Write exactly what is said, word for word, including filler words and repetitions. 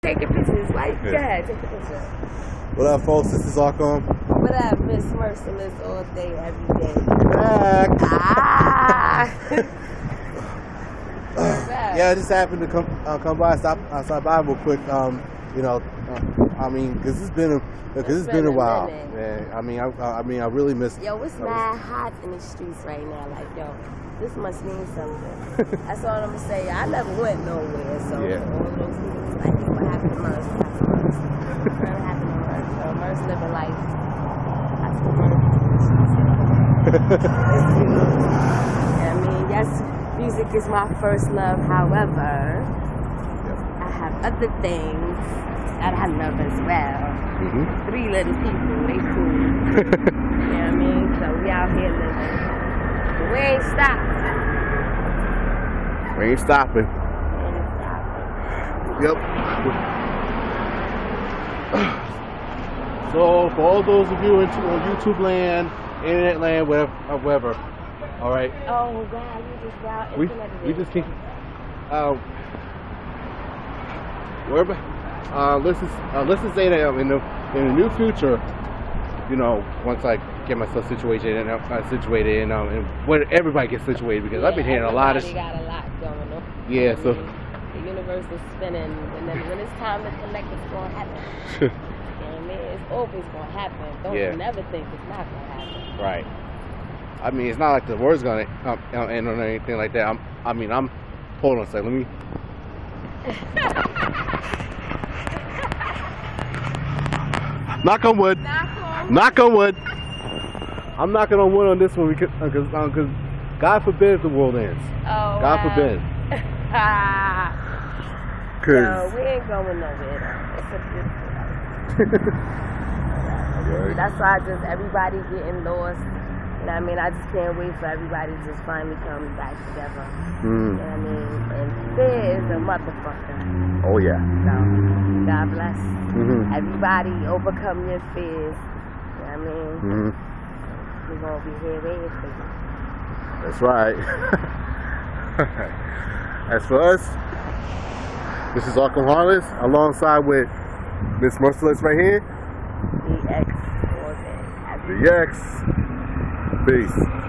taking pictures. Like, Yeah. go ahead, take a picture. What up, folks? This is Arkum. What up, Miss Merciles all day, every day. Back. Ah! Yeah, I just happened to come uh, come by, stop, uh, stop by real quick. Um, you know, uh, I mean, because it's been a, cause it's, it's been, been a while, minute. man. I mean, I, I mean, I really miss. Yo, it's mad hot in the streets right now. Like, yo, this must mean something. That's all I'm gonna say. I never went nowhere, so yeah. all those people like, what happened to Merce? What happened to Merce? What happened to Merce? So Merce living life. That's what Merce is. I mean, yes, music is my first love. However, yep. I have other things that I love as well. Mm-hmm. Three little people, they cool. You know what I mean? So we out here living. But we ain't stopping. We ain't stopping. We ain't stopping. Yep. So for all those of you on YouTube land, internet land, whatever, whatever. All right. Oh God, you just wow, we we just keep. Uh, wherever. Uh, let's just uh, let's just say that in the in the near future, you know, once I get myself situated and uh, situated and um, and when everybody gets situated, because yeah, I've been hearing a lot of. Got a lot going on. Yeah, I so. mean, the universe is spinning, and then when it's time to collect, it's gonna happen. You know what I mean? It's always gonna happen. Don't yeah. never think it's not gonna happen. Right. I mean, it's not like the word's gonna um, end or anything like that. I'm, I mean, I'm. Hold on a second. Let me. Knock on wood. Knock on, Knock on wood. I'm knocking on wood on this one because, because, um, because God forbid the world ends. Oh, God wow. forbid. No, we ain't going nowhere though. It's a beautiful life. That's why I just, everybody getting lost. You know what I mean? I just can't wait for everybody to just finally come back together. Mm. You know what I mean? And fear is a motherfucker. Oh yeah. So, God bless. Mm-hmm. Everybody overcome your fears. You know what I mean? Mm-hmm. We're going to be here waiting for you. That's right. As for us, this is ArkyHeartless alongside with Miss Merciles right here. The X. The X. Peace.